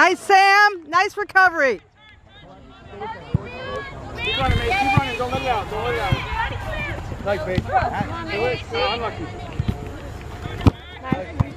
Nice, Sam. Nice recovery. Keep running, mate. Keep running. Don't let it out. Don't let it out. Nice, mate. Do it. Oh, unlucky. Nice.